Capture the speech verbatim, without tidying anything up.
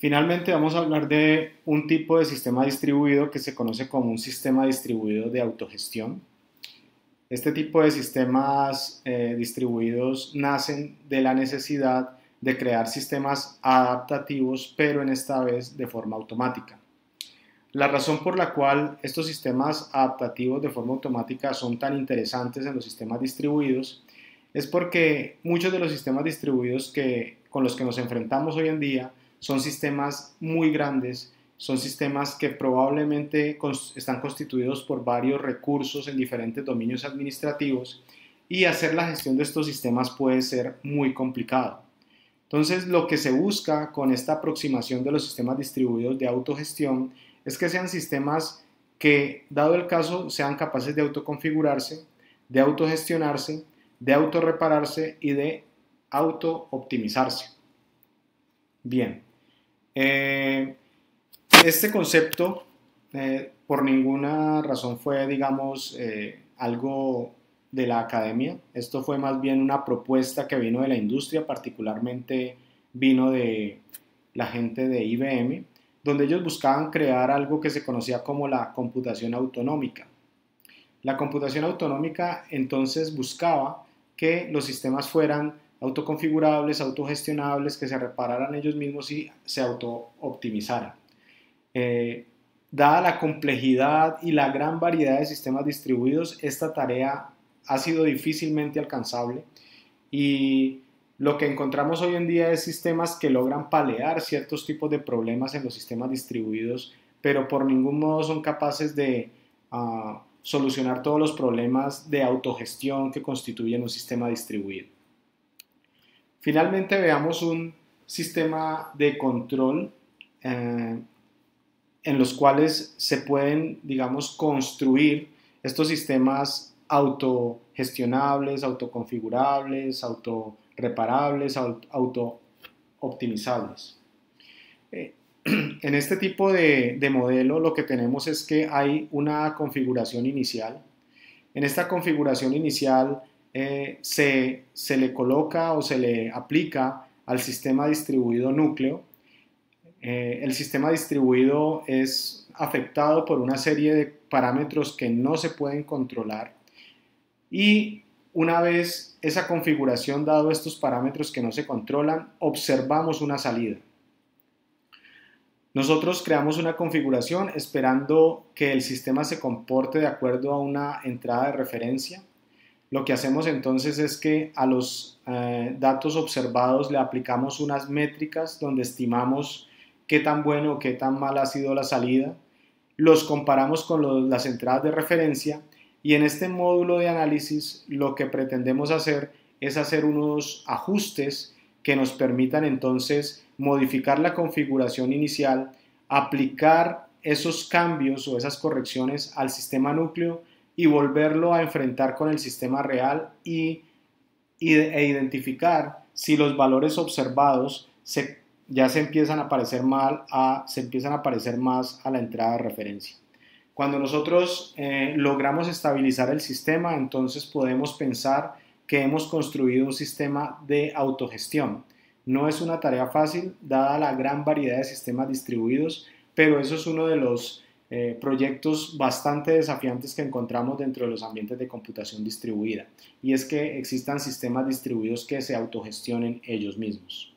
Finalmente vamos a hablar de un tipo de sistema distribuido que se conoce como un sistema distribuido de autogestión. Este tipo de sistemas eh, distribuidos nacen de la necesidad de crear sistemas adaptativos, pero en esta vez de forma automática. La razón por la cual estos sistemas adaptativos de forma automática son tan interesantes en los sistemas distribuidos es porque muchos de los sistemas distribuidos que, con los que nos enfrentamos hoy en día son sistemas muy grandes, son sistemas que probablemente están constituidos por varios recursos en diferentes dominios administrativos y hacer la gestión de estos sistemas puede ser muy complicado. Entonces, lo que se busca con esta aproximación de los sistemas distribuidos de autogestión es que sean sistemas que, dado el caso, sean capaces de autoconfigurarse, de autogestionarse, de autorrepararse y de autooptimizarse. Bien, eh, este concepto eh, por ninguna razón fue, digamos, eh, algo de la academia. Esto fue más bien una propuesta que vino de la industria, particularmente vino de la gente de I B M, donde ellos buscaban crear algo que se conocía como la computación autonómica. La computación autonómica entonces buscaba que los sistemas fueran autoconfigurables, autogestionables, que se repararan ellos mismos y se autooptimizaran. Eh, dada la complejidad y la gran variedad de sistemas distribuidos, esta tarea ha sido difícilmente alcanzable y lo que encontramos hoy en día es sistemas que logran paliar ciertos tipos de problemas en los sistemas distribuidos, pero por ningún modo son capaces de uh, solucionar todos los problemas de autogestión que constituyen un sistema distribuido. Finalmente veamos un sistema de control eh, en los cuales se pueden, digamos, construir estos sistemas autogestionables, autoconfigurables, autorreparables, autooptimizables. Eh, en este tipo de, de modelo lo que tenemos es que hay una configuración inicial. En esta configuración inicial eh, se, se le coloca o se le aplica al sistema distribuido núcleo. Eh, el sistema distribuido es afectado por una serie de parámetros que no se pueden controlar y una vez esa configuración dado estos parámetros que no se controlan, observamos una salida. Nosotros creamos una configuración esperando que el sistema se comporte de acuerdo a una entrada de referencia. Lo que hacemos entonces es que a los eh, datos observados le aplicamos unas métricas donde estimamos qué tan bueno o qué tan mal ha sido la salida, los comparamos con los, las entradas de referencia y en este módulo de análisis lo que pretendemos hacer es hacer unos ajustes que nos permitan entonces modificar la configuración inicial, aplicar esos cambios o esas correcciones al sistema núcleo y volverlo a enfrentar con el sistema real y, y, e identificar si los valores observados se ya se empiezan a parecer mal a, se empiezan a parecer más a la entrada de referencia. Cuando nosotros eh, logramos estabilizar el sistema, entonces podemos pensar que hemos construido un sistema de autogestión. No es una tarea fácil, dada la gran variedad de sistemas distribuidos, pero eso es uno de los eh, proyectos bastante desafiantes que encontramos dentro de los ambientes de computación distribuida, y es que existan sistemas distribuidos que se autogestionen ellos mismos.